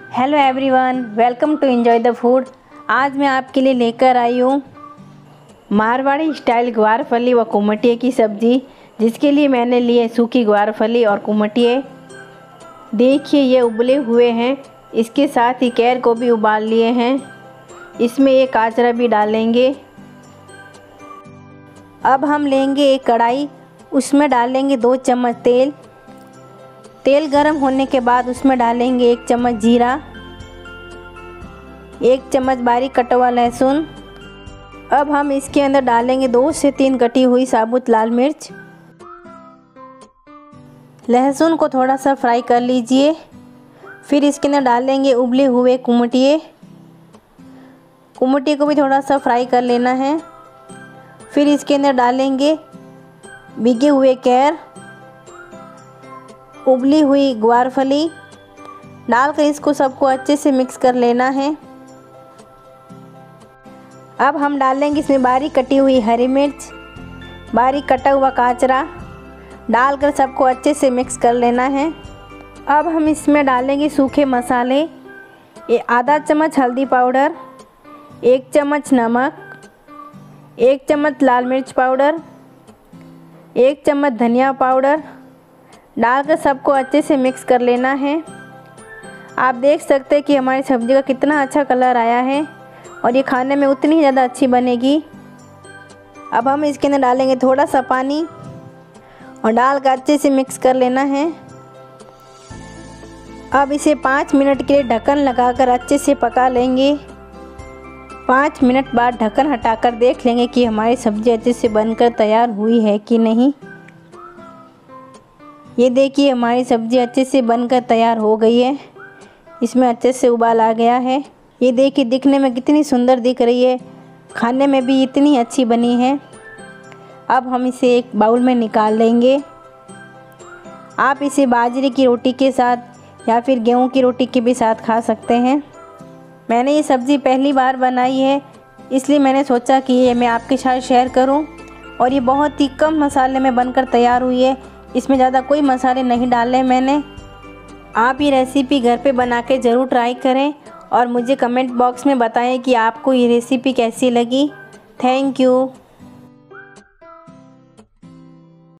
Hello everyone, welcome to enjoy the food. आज मैं आपके लिए लेकर आई हूँ मारवाड़ी स्टाइल ग्वारफली व कुमटिए की सब्ज़ी, जिसके लिए मैंने लिए सूखी ग्वारफली और कुमटिए। देखिए ये उबले हुए हैं, इसके साथ ही कैर को भी उबाल लिए हैं। इसमें एक काचरा भी डालेंगे। अब हम लेंगे एक कढ़ाई, उसमें डालेंगे 2 चम्मच तेल। तेल गरम होने के बाद उसमें डालेंगे 1 चम्मच जीरा, 1 चम्मच बारीक कटा हुआ लहसुन। अब हम इसके अंदर डालेंगे 2 से 3 कटी हुई साबुत लाल मिर्च। लहसुन को थोड़ा सा फ्राई कर लीजिए। फिर इसके अंदर डालेंगे उबले हुए कुमटिए को भी थोड़ा सा फ्राई कर लेना है। फिर इसके अंदर डालेंगे भीगे हुए कैर, उबली हुई ग्वारफली डालकर इसको सबको अच्छे से मिक्स कर लेना है। अब हम डालेंगे इसमें बारीक कटी हुई हरी मिर्च, बारीक कटा हुआ काचरा डालकर सबको अच्छे से मिक्स कर लेना है। अब हम इसमें डालेंगे सूखे मसाले, आधा चम्मच हल्दी पाउडर, 1 चम्मच नमक, 1 चम्मच लाल मिर्च पाउडर, 1 चम्मच धनिया पाउडर डालकर सबको अच्छे से मिक्स कर लेना है। आप देख सकते हैं कि हमारी सब्ज़ी का कितना अच्छा कलर आया है और ये खाने में उतनी ही ज़्यादा अच्छी बनेगी। अब हम इसके अंदर डालेंगे थोड़ा सा पानी और डालकर अच्छे से मिक्स कर लेना है। अब इसे 5 मिनट के लिए ढक्कन लगाकर अच्छे से पका लेंगे। 5 मिनट बाद ढक्कन हटाकर देख लेंगे कि हमारी सब्ज़ी अच्छे से बनकर तैयार हुई है कि नहीं। ये देखिए हमारी सब्ज़ी अच्छे से बनकर तैयार हो गई है। इसमें अच्छे से उबाल आ गया है। ये देखिए दिखने में कितनी सुंदर दिख रही है, खाने में भी इतनी अच्छी बनी है। अब हम इसे एक बाउल में निकाल लेंगे। आप इसे बाजरे की रोटी के साथ या फिर गेहूं की रोटी के भी साथ खा सकते हैं। मैंने ये सब्ज़ी पहली बार बनाई है, इसलिए मैंने सोचा कि ये मैं आपके साथ शेयर करूं। और ये बहुत ही कम मसाले में बनकर तैयार हुई है, इसमें ज़्यादा कोई मसाले नहीं डाले मैंने। आप ये रेसिपी घर पे बना के ज़रूर ट्राई करें और मुझे कमेंट बॉक्स में बताएं कि आपको ये रेसिपी कैसी लगी। Thank you.